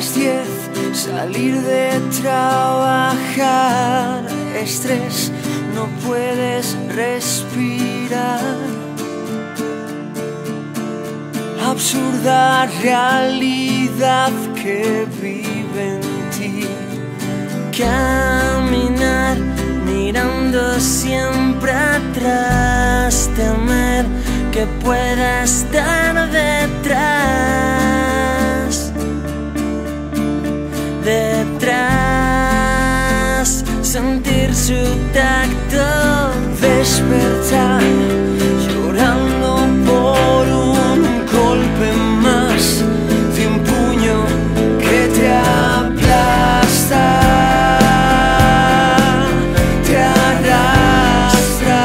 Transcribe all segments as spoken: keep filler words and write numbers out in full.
las diez, salir de trabajar, estrés, no puedes respirar. Absurda realidad que vive en ti. Caminar mirando siempre atrás, temer que pueda estar detrás, detrás, sentir su tacto, despertar, llorando por un golpe más de un puño que te aplasta, te arrastra.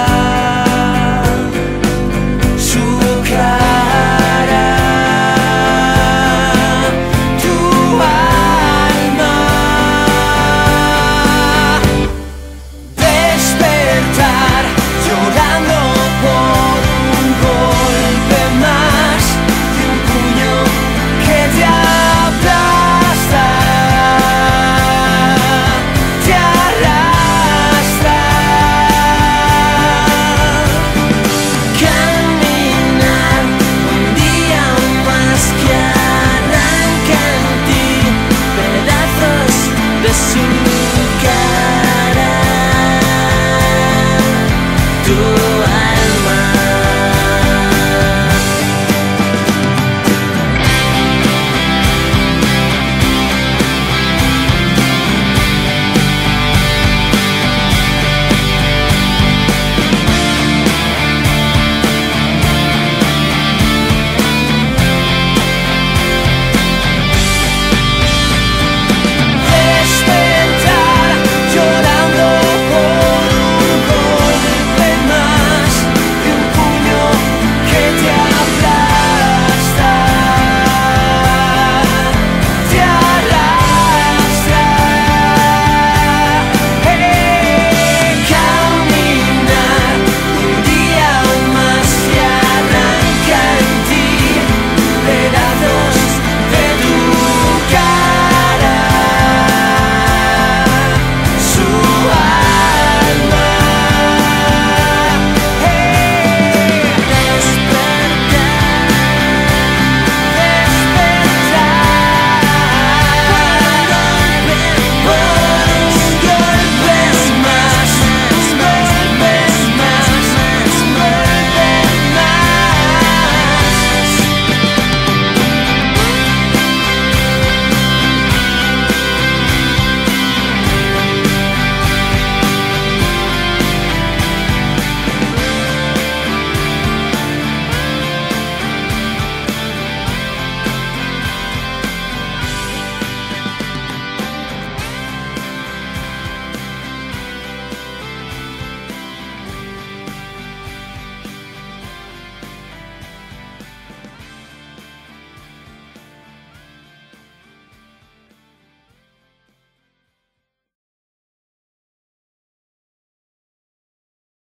Su cara, tu alma. Despertar, llorando por un golpe más de un puño que te aplasta, te arrastra. Caminar un día más que arranca en ti pedazos de su cara. Tú